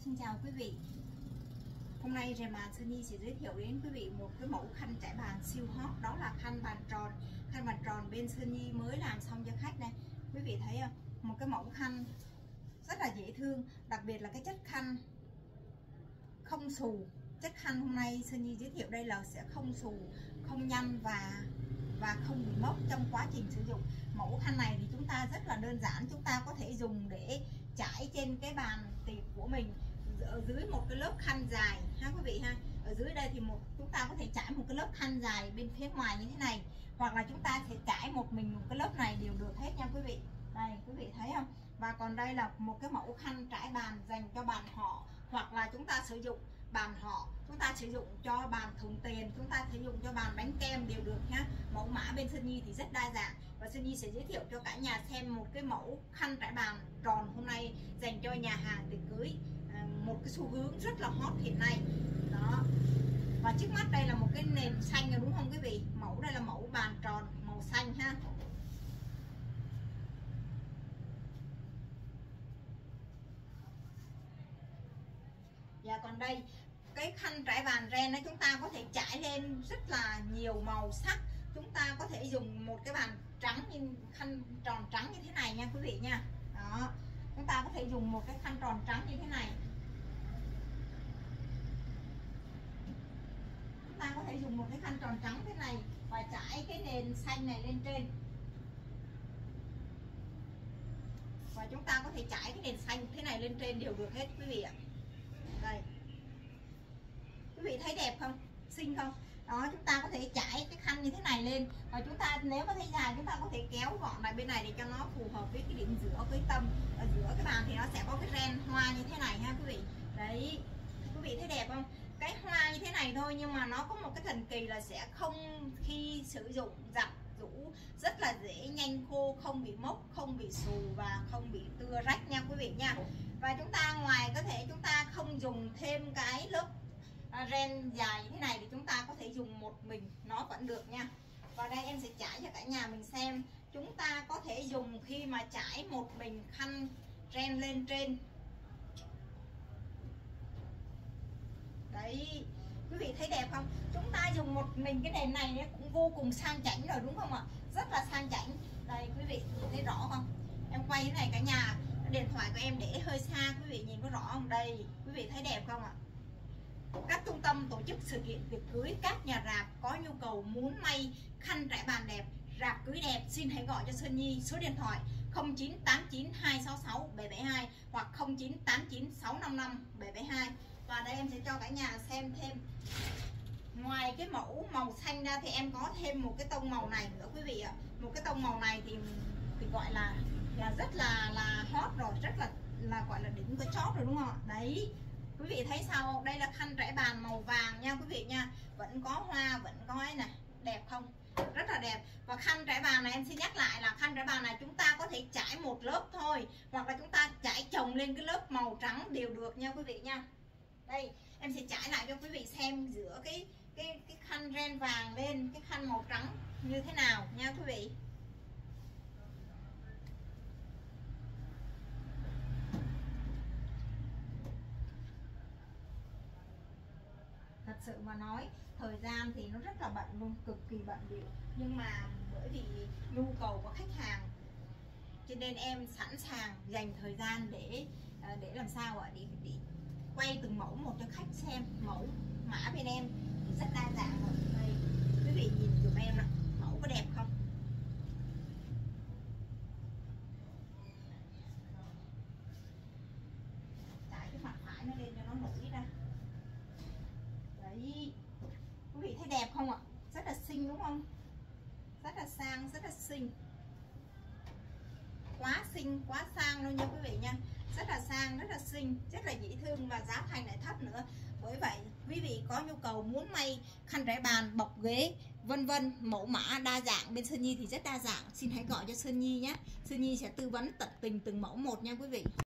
Xin chào quý vị. Hôm nay Rèm Bàn Sơn Nhi sẽ giới thiệu đến quý vị một cái mẫu khăn trải bàn siêu hot, đó là khăn bàn tròn. Khăn bàn tròn bên Sơn Nhi mới làm xong cho khách này. Quý vị thấy không? Một cái mẫu khăn rất là dễ thương, đặc biệt là cái chất khăn không xù. Chất khăn hôm nay Sơn Nhi giới thiệu đây là sẽ không xù, không nhăn và không bị mốc trong quá trình sử dụng. Mẫu khăn này thì chúng ta rất là đơn giản, chúng ta có thể dùng để trải trên cái bàn tiệc của mình, ở dưới một cái lớp khăn dài ha quý vị ha. Ở dưới đây thì chúng ta có thể trải một cái lớp khăn dài bên phía ngoài như thế này, hoặc là chúng ta sẽ trải một cái lớp này đều được hết nha quý vị. Đây quý vị thấy không? Và còn đây là một cái mẫu khăn trải bàn dành cho bàn họ, hoặc là chúng ta sử dụng bàn họ, chúng ta sử dụng cho bàn thùng tiền, chúng ta sử dụng cho bàn bánh kem đều được nhá. Mẫu mã bên Sơn Nhi thì rất đa dạng, và Sơn Nhi sẽ giới thiệu cho cả nhà xem một cái mẫu khăn trải bàn tròn hôm nay dành cho nhà hàng tiệc cưới, một cái xu hướng rất là hot hiện nay đó. Và trước mắt đây là một cái nền xanh rồi đúng không quý vị? Mẫu đây là mẫu bàn tròn màu xanh ha. Và còn đây cái khăn trải bàn ren đó, chúng ta có thể trải lên rất là nhiều màu sắc. Chúng ta có thể dùng một cái bàn trắng như khăn tròn trắng như thế này nha quý vị nha. Đó, chúng ta có thể dùng một cái khăn tròn trắng như thế này. Chúng ta có thể dùng một cái khăn tròn trắng thế này và trải cái nền xanh này lên trên. Và chúng ta có thể trải cái nền xanh thế này lên trên đều được hết quý vị ạ. Đây, quý vị thấy đẹp không, xinh không? Đó, chúng ta có thể trải cái khăn như thế này lên, và chúng ta nếu mà thấy dài chúng ta có thể kéo gọn lại bên này để cho nó phù hợp với cái điểm giữa với tâm. Ở giữa cái bàn thì nó sẽ có cái ren hoa như thế này ha quý vị. Đấy, quý vị thấy đẹp không? Cái hoa như thế này thôi, nhưng mà nó có một cái thần kỳ là sẽ không, khi sử dụng giặt rũ rất là dễ nhanh khô, không bị mốc, không bị xù và không bị tưa rách nha quý vị nha. Và chúng ta ngoài có thể chúng ta không dùng thêm cái lớp ren dài như thế này thì chúng ta có thể dùng một mình nó vẫn được nha. Và đây em sẽ trải cho cả nhà mình xem. Chúng ta có thể dùng khi mà trải một mình khăn ren lên trên. Đấy, quý vị thấy đẹp không? Chúng ta dùng một mình cái nền này cũng vô cùng sang chảnh rồi đúng không ạ? Rất là sang chảnh. Đây quý vị thấy rõ không? Em quay thế này cả nhà, điện thoại của em để hơi xa, quý vị nhìn có rõ không? Đây, quý vị thấy đẹp không ạ? Các trung tâm tổ chức sự kiện tiệc cưới, các nhà rạp có nhu cầu muốn may khăn trải bàn đẹp, rạp cưới đẹp, xin hãy gọi cho Sơn Nhi số điện thoại 0989 266 772 hoặc 0989 655 772. Và đây em sẽ cho cả nhà xem thêm. Ngoài cái mẫu màu xanh ra thì em có thêm một cái tông màu này nữa quý vị ạ. Một cái tông màu này thì gọi là rất là hot rồi, rất là gọi là đỉnh của chóp rồi đúng không ạ? Đấy, quý vị thấy sao? Đây là khăn trải bàn màu vàng nha quý vị nha. Vẫn có hoa, vẫn có ấy này, đẹp không? Rất là đẹp. Và khăn trải bàn này em xin nhắc lại là khăn trải bàn này chúng ta có thể trải một lớp thôi, hoặc là chúng ta trải chồng lên cái lớp màu trắng đều được nha quý vị nha. Đây, em sẽ trải lại cho quý vị xem giữa cái khăn ren vàng lên cái khăn màu trắng như thế nào nha quý vị. Thật sự mà nói, thời gian thì nó rất là bận luôn, cực kỳ bận bịu, nhưng mà bởi vì nhu cầu của khách hàng cho nên em sẵn sàng dành thời gian để làm sao ạ, để quay từng mẫu một cho khách xem. Mẫu mã bên em thì rất đa dạng rồi. Đây, quý vị nhìn dùm em nè, mẫu có đẹp không? Trải cái mặt phải nó lên cho nó nổi ra. Đấy, quý vị thấy đẹp không ạ? Rất là xinh đúng không? Rất là sang, rất là xinh. Quá xinh, quá sang luôn nha quý vị nha. Rất là sang, rất là xinh, rất là dễ thương, và giá thành lại thấp nữa. Bởi vậy quý vị có nhu cầu muốn may khăn trải bàn, bọc ghế vân vân, mẫu mã đa dạng bên Sơn Nhi thì rất đa dạng, xin hãy gọi cho Sơn Nhi nhé. Sơn Nhi sẽ tư vấn tận tình từng mẫu một nha quý vị.